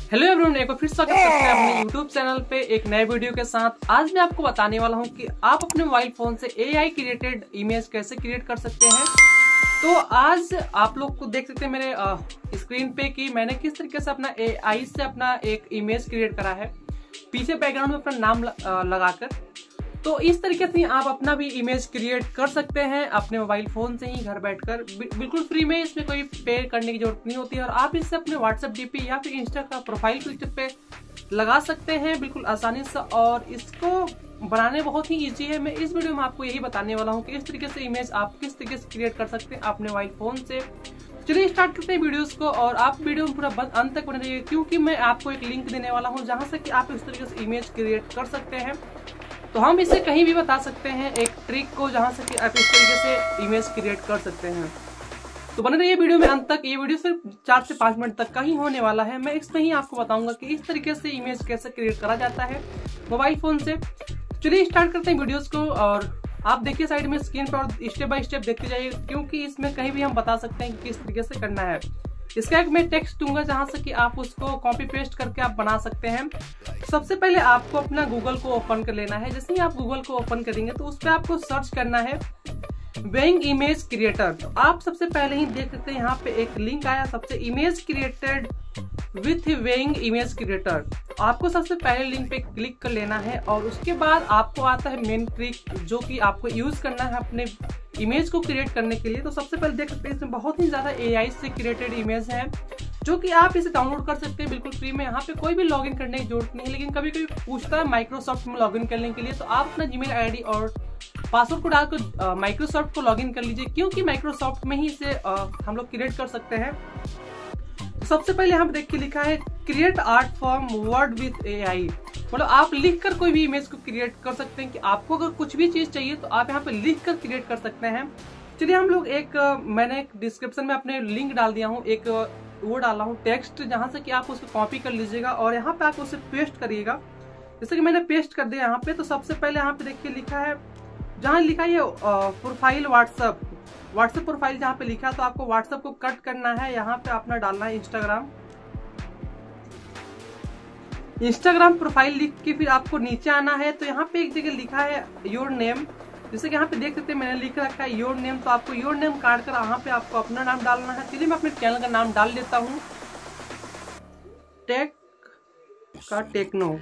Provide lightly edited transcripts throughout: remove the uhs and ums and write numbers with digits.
Hello everyone, एक बार फिर स्वागत करते हैं अपने YouTube चैनल पे एक नए वीडियो के साथ। आज मैं आपको बताने वाला हूं कि आप अपने मोबाइल फोन से AI क्रिएटेड इमेज कैसे क्रिएट कर सकते हैं। तो आज आप लोग को देख सकते हैं मेरे स्क्रीन पे कि मैंने किस तरीके से अपना AI से अपना एक इमेज क्रिएट करा है, पीछे बैकग्राउंड में अपना नाम लगाकर। तो इस तरीके से आप अपना भी इमेज क्रिएट कर सकते हैं अपने मोबाइल फोन से ही घर बैठकर, बिल्कुल फ्री में। इसमें कोई पे करने की जरूरत नहीं होती है और आप इससे अपने व्हाट्सएप डीपी या फिर इंस्टा का प्रोफाइल पिक्चर पे लगा सकते हैं बिल्कुल आसानी से। और इसको बनाने बहुत ही इजी है। मैं इस वीडियो में आपको यही बताने वाला हूँ कि इस तरीके से इमेज आप किस तरीके से क्रिएट कर सकते हैं अपने मोबाइल फोन से। चलिए स्टार्ट करते हैं वीडियोस को, और आप वीडियो में पूरा अंत तक बने रहिए क्योंकि मैं आपको एक लिंक देने वाला हूँ जहाँ से कि आप इस तरीके से इमेज क्रिएट कर सकते हैं। तो हम इसे कहीं भी बता सकते हैं एक ट्रिक को जहां से कि आप इस तरीके से इमेज क्रिएट कर सकते हैं। तो बने रहिए वीडियो में अंत तक। ये वीडियो सिर्फ 4 से 5 मिनट तक का ही होने वाला है। मैं इसमें ही आपको बताऊंगा कि इस तरीके से इमेज कैसे क्रिएट करा जाता है मोबाइल फोन से। चलिए स्टार्ट करते हैं वीडियोस को, और आप देखिए साइड में स्क्रीन पर और स्टेप बाय स्टेप देखते जाइए क्योंकि इसमें कहीं भी हम बता सकते हैं कि किस तरीके से करना है। इसका एक मैं टेक्स्ट दूंगा जहां से कि आप उसको कॉपी पेस्ट करके आप बना सकते हैं। सबसे पहले आपको अपना गूगल को ओपन कर लेना है। जैसे ही आप गूगल को ओपन करेंगे तो उस पर आपको सर्च करना है वेइंग इमेज क्रिएटर। तो आप सबसे पहले ही देख सकते हैं यहाँ पे एक लिंक आया सबसे, image created with Bing image creator. आपको सबसे पहले लिंक पे क्लिक कर लेना है और उसके बाद आपको आता है मेन ट्रिक जो कि आपको यूज करना है अपने इमेज को क्रिएट करने के लिए। तो सबसे पहले देख सकते हैं इसमें बहुत ही ज्यादा AI से क्रिएटेड इमेज है जो कि आप इसे डाउनलोड कर सकते हैं बिल्कुल फ्री में। यहाँ पे कोई भी लॉगिन करने की जरूरत नहीं है, लेकिन कभी कभी पूछता है माइक्रोसॉफ्ट में लॉगिन करने के लिए। तो आप अपना जीमेल आईडी और पासवर्ड को डालकर माइक्रोसॉफ्ट को लॉगिन कर लीजिए क्योंकि माइक्रोसॉफ्ट में ही इसे हम लोग क्रिएट कर सकते हैं। सबसे पहले यहाँ पे देख के लिखा है create art form word with AI। मतलब आप लिखकर कोई भी इमेज को क्रिएट कर सकते हैं कि आपको अगर कुछ भी चीज चाहिए तो आप यहाँ पे लिखकर क्रिएट कर सकते हैं। चलिए हम लोग मैंने एक डिस्क्रिप्शन में अपने लिंक डाल दिया हूँ, एक वो डाला हूँ टेक्स्ट जहां से कि आप उसको कॉपी कर लीजिएगा और यहाँ पे आप उसे पेस्ट करिएगा। जैसे कि मैंने पेस्ट कर दिया यहाँ पे। तो सबसे पहले यहाँ पे देखिए लिखा है, जहाँ लिखा है प्रोफाइल व्हाट्सएप प्रोफाइल जहाँ पे लिखा है, तो आपको व्हाट्सएप को कट करना है। यहाँ पे अपना डालना है इंस्टाग्राम प्रोफाइल लिख के फिर आपको नीचे आना है। तो यहाँ पे एक जगह लिखा है योर नेम, जैसे कि यहाँ पे देख सकते हैं मैंने लिख रखा है योर नेम। तो आपको योर नेम काट कर यहाँ पे आपको अपना नाम डालना है। चलिए मैं अपने चैनल का नाम डाल देता हूँ, टेक का टेक्नो।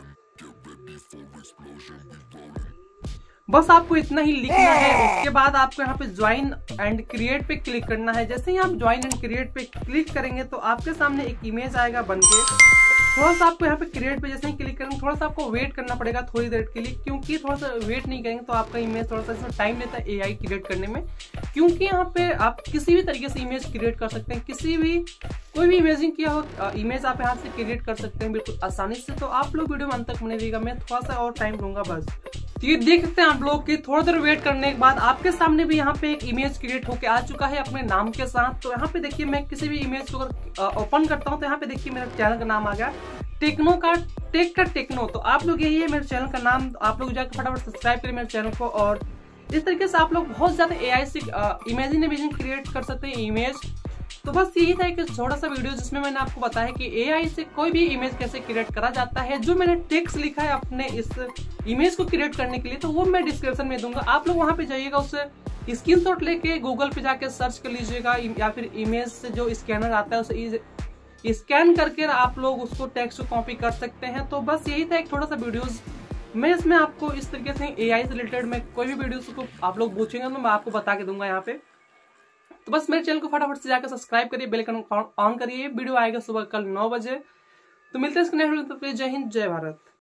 बस आपको इतना ही लिखना है। उसके बाद आपको यहाँ पे ज्वाइन एंड क्रिएट पे क्लिक करना है। जैसे ही आप ज्वाइन एंड क्रिएट पे क्लिक करेंगे तो आपके सामने एक इमेज आएगा बनके। थोड़ा सा आपको यहाँ पे क्रिएट पे जैसे ही क्लिक करेंगे थोड़ा सा आपको वेट करना पड़ेगा थोड़ी देर के लिए, क्योंकि थोड़ा सा वेट नहीं करेंगे तो आपका इमेज थोड़ा सा इसमें टाइम लेता है AI क्रिएट करने में। क्योंकि यहाँ पे आप किसी भी तरीके से इमेज क्रिएट कर सकते हैं, कोई भी इमेजिंग किया हो इमेज आप यहाँ से क्रिएट कर सकते हैं बिल्कुल आसानी से। तो आप लोग वीडियो में अंत तक बने रहिएगा, मैं थोड़ा सा और टाइम दूंगा बस। ये देख सकते हैं आप लोग कि थोड़ा देर वेट करने के बाद आपके सामने भी यहाँ पे एक इमेज क्रिएट होके आ चुका है अपने नाम के साथ। तो यहाँ पे देखिए मैं किसी भी इमेज को अगर ओपन करता हूँ तो यहाँ पे देखिए मेरे चैनल का नाम आ गया टेक का टेक्नो। तो आप लोग यही है मेरे चैनल का नाम, आप लोग जाकर फटाफट सब्सक्राइब करें मेरे चैनल को। और इस तरीके से आप लोग बहुत ज्यादा AI से इमेजिंग क्रिएट कर सकते हैं इमेज। तो बस यही था एक छोटा सा वीडियो जिसमें मैंने आपको बताया कि AI से कोई भी इमेज कैसे क्रिएट करा जाता है। जो मैंने टेक्स्ट लिखा है अपने इस इमेज को क्रिएट करने के लिए, तो वो मैं डिस्क्रिप्शन में दूंगा। आप लोग वहां पे जाइएगा, उससे स्क्रीनशॉट लेके गूगल पे जाके सर्च कर लीजिएगा या फिर इमेज से जो स्कैनर आता है उसे स्कैन करके आप लोग उसको टेक्स्ट को कॉपी कर सकते हैं। तो बस यही था एक थोड़ा सा वीडियोस। मैं इसमें आपको इस तरीके से AI से रिलेटेड में कोई भी वीडियोस को आप लोग पूछेंगे तो मैं आपको बता के दूंगा यहाँ पे। तो बस मेरे चैनल को फटाफट से जाकर सब्सक्राइब करिए, बेल आइकन ऑन करिए। वीडियो आएगा सुबह कल 9 बजे। तो मिलते हैं इसके नेक्स्ट वीडियो में। जय हिंद, जय भारत।